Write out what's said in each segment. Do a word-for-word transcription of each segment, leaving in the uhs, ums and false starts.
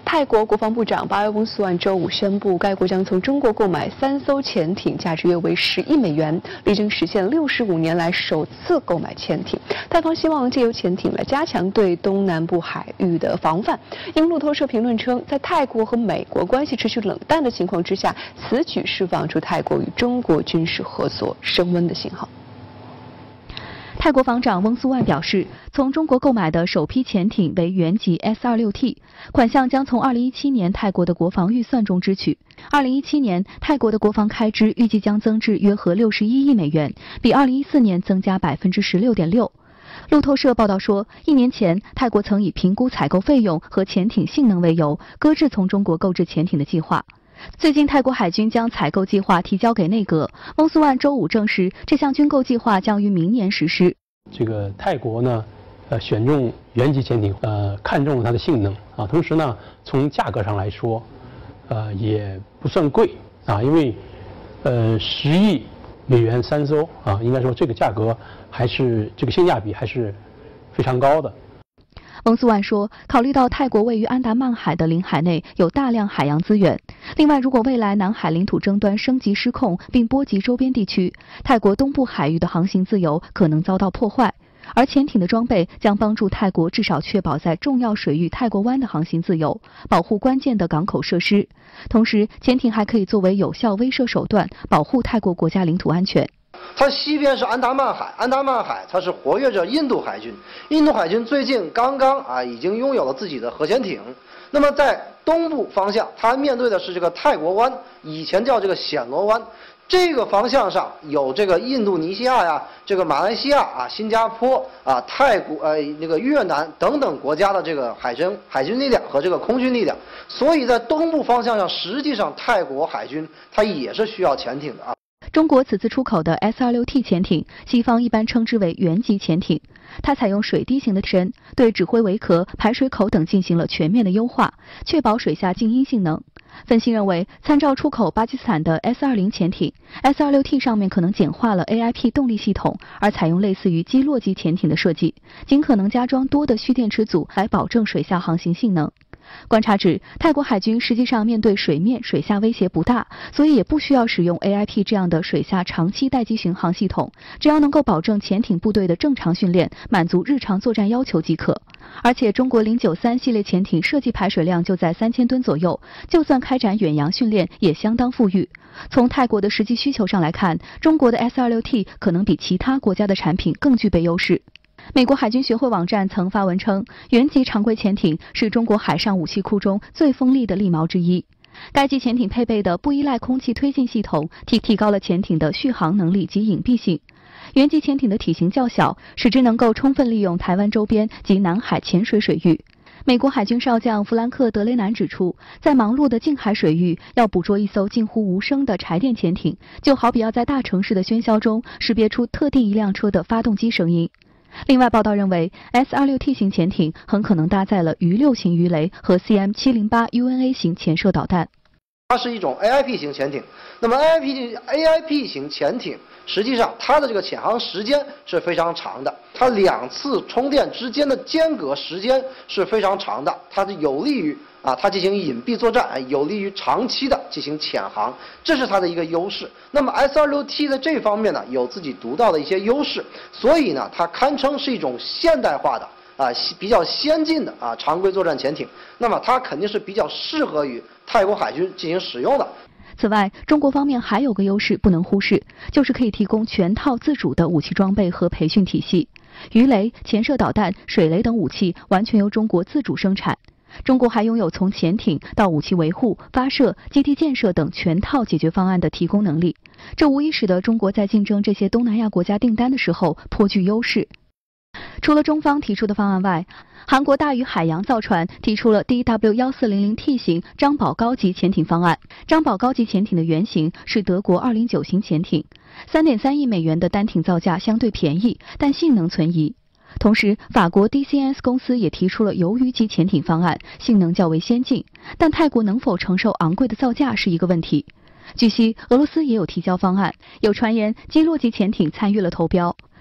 泰国国防部长巴育翁素万周五宣布，该国将从中国购买三艘潜艇，价值约为十亿美元，力争实现六十五年来首次购买潜艇。泰方希望借由潜艇来加强对东南部海域的防范。因路透社评论称，在泰国和美国关系持续冷淡的情况之下，此举释放出泰国与中国军事合作升温的信号。 泰国防长翁素万表示，从中国购买的首批潜艇为原级 S 二十六 T， 款项将从二零一七年泰国的国防预算中支取。二零一七年，泰国的国防开支预计将增至约合六十一亿美元，比二零一四年增加百分之十六点六。路透社报道说，一年前，泰国曾以评估采购费用和潜艇性能为由，搁置从中国购置潜艇的计划。最近，泰国海军将采购计划提交给内阁。翁素万周五证实，这项军购计划将于明年实施。 这个泰国呢，呃，选中原级潜艇，呃，看中了它的性能啊，同时呢，从价格上来说，呃，也不算贵啊，因为，呃，十亿美元三艘啊，应该说这个价格还是这个性价比还是非常高的。 翁素万说，考虑到泰国位于安达曼海的领海内有大量海洋资源，另外，如果未来南海领土争端升级失控并波及周边地区，泰国东部海域的航行自由可能遭到破坏，而潜艇的装备将帮助泰国至少确保在重要水域泰国湾的航行自由，保护关键的港口设施。同时，潜艇还可以作为有效威慑手段，保护泰国国家领土安全。 它西边是安达曼海，安达曼海它是活跃着印度海军，印度海军最近刚刚啊已经拥有了自己的核潜艇。那么在东部方向，它面对的是这个泰国湾，以前叫这个暹罗湾。这个方向上有这个印度尼西亚呀、这个马来西亚啊、新加坡啊、泰国呃那个越南等等国家的这个海军海军力量和这个空军力量，所以在东部方向上，实际上泰国海军它也是需要潜艇的啊。 中国此次出口的 S 二十六 T 潜艇，西方一般称之为原级潜艇。它采用水滴型的身，对指挥围壳、排水口等进行了全面的优化，确保水下静音性能。分析认为，参照出口巴基斯坦的 S 二十 潜艇 ，S 二十六 T 上面可能简化了 A I P 动力系统，而采用类似于基洛级潜艇的设计，尽可能加装多的蓄电池组来保证水下航行性能。观察指，泰国海军实际上面对水面、水下威胁不大，所以也不需要使用 A I P 这样的水下长期待机巡航系统，只要能够保证潜艇部队的正常训练，满足日常作战要求即可。而且，中国零九三系列潜艇设计排水量就在三千吨左右，就算开展远洋训练也相当富裕。从泰国的实际需求上来看，中国的 S 二十六 T 可能比其他国家的产品更具备优势。美国海军学会网站曾发文称，原级常规潜艇是中国海上武器库中最锋利的利矛之一。该级潜艇配备的不依赖空气推进系统，提提高了潜艇的续航能力及隐蔽性。原级潜艇的体型较小，使之能够充分利用台湾周边及南海浅水水域。美国海军少将弗兰克·德雷南指出，在忙碌的近海水域，要捕捉一艘近乎无声的柴电潜艇，就好比要在大城市的喧嚣中识别出特定一辆车的发动机声音。另外，报道认为 S 二十六 T 型潜艇很可能搭载了鱼六型鱼雷和 C M 七零八 U N A 型潜射导弹。 它是一种 A I P 型潜艇。那么 A I P A I P 型潜艇，实际上它的这个潜航时间是非常长的，它两次充电之间的间隔时间是非常长的，它是有利于啊它进行隐蔽作战，有利于长期的进行潜航，这是它的一个优势。那么 S 二十六 T 的这方面呢，有自己独到的一些优势，所以呢，它堪称是一种现代化的啊比较先进的啊常规作战潜艇。那么它肯定是比较适合于泰国海军进行使用的。 此外，中国方面还有个优势不能忽视，就是可以提供全套自主的武器装备和培训体系。鱼雷、潜射导弹、水雷等武器完全由中国自主生产。中国还拥有从潜艇到武器维护、发射、基地建设等全套解决方案的提供能力，这无疑使得中国在竞争这些东南亚国家订单的时候颇具优势。除了中方提出的方案外，韩国大宇海洋造船提出了 D W 一四零零 T 型张宝高级潜艇方案。张宝高级潜艇的原型是德国二零九型潜艇， 三点三亿美元的单艇造价相对便宜，但性能存疑。同时，法国 D C S 公司也提出了鱿鱼级潜艇方案，性能较为先进，但泰国能否承受昂贵的造价是一个问题。据悉，俄罗斯也有提交方案，有传言基洛级潜艇参与了投标。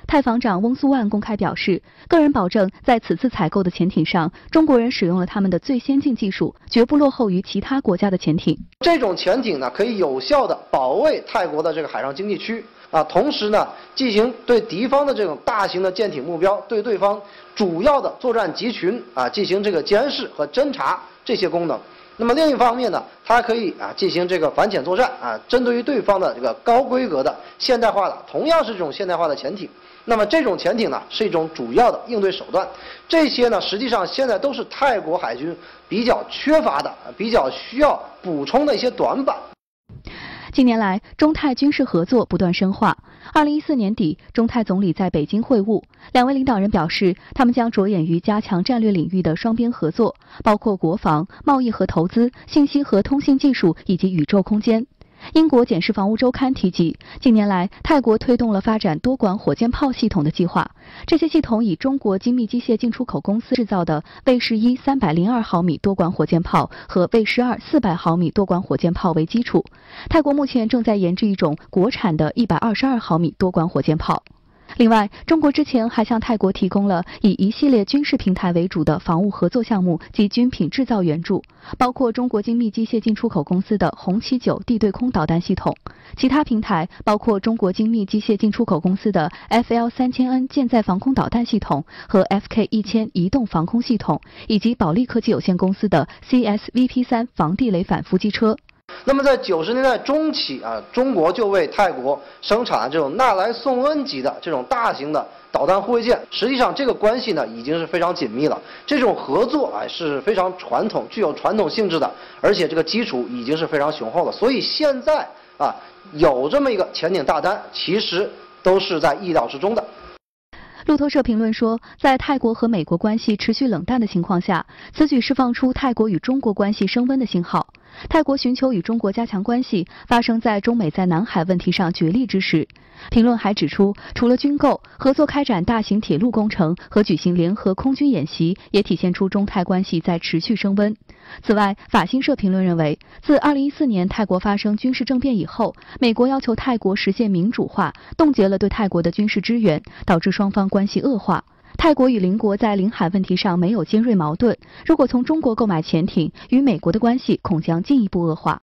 泰防长翁苏万公开表示，个人保证在此次采购的潜艇上，中国人使用了他们的最先进技术，绝不落后于其他国家的潜艇。 这种潜艇呢，可以有效地保卫泰国的这个海上经济区啊，同时呢，进行对敌方的这种大型的舰艇目标，对对方主要的作战集群啊进行这个监视和侦察这些功能。那么另一方面呢，它可以啊进行这个反潜作战啊，针对于对方的这个高规格的现代化的，同样是这种现代化的潜艇。那么这种潜艇呢，是一种主要的应对手段。这些呢，实际上现在都是泰国海军比较缺乏的、比较需要补充的一些短板。 近年来，中泰军事合作不断深化。二零一四年底，中泰总理在北京会晤，两位领导人表示，他们将着眼于加强战略领域的双边合作，包括国防、贸易和投资、信息和通信技术以及宇宙空间。英国《简氏防务周刊》提及，近年来泰国推动了发展多管火箭炮系统的计划。这些系统以中国精密机械进出口公司制造的卫士一三百零二毫米多管火箭炮和卫士二四百毫米多管火箭炮为基础。泰国目前正在研制一种国产的一百二十二毫米多管火箭炮。另外，中国之前还向泰国提供了以一系列军事平台为主的防务合作项目及军品制造援助，包括中国精密机械进出口公司的红旗九地对空导弹系统，其他平台包括中国精密机械进出口公司的 F L 三千 N 舰载防空导弹系统和 F K 一千移动防空系统，以及保利科技有限公司的 C S V P 三防地雷反伏击车。 那么在九十年代中期啊，中国就为泰国生产这种纳莱颂恩级的这种大型的导弹护卫舰。实际上，这个关系呢已经是非常紧密了。这种合作啊是非常传统、具有传统性质的，而且这个基础已经是非常雄厚了。所以现在啊有这么一个潜艇大单，其实都是在意料之中的。 路透社评论说，在泰国和美国关系持续冷淡的情况下，此举释放出泰国与中国关系升温的信号。泰国寻求与中国加强关系，发生在中美在南海问题上角力之时。评论还指出，除了军购，合作开展大型铁路工程和举行联合空军演习，也体现出中泰关系在持续升温。此外，法新社评论认为，自二零一四年泰国发生军事政变以后，美国要求泰国实现民主化，冻结了对泰国的军事支援，导致双方关系恶化。泰国与邻国在领海问题上没有尖锐矛盾，如果从中国购买潜艇，与美国的关系恐将进一步恶化。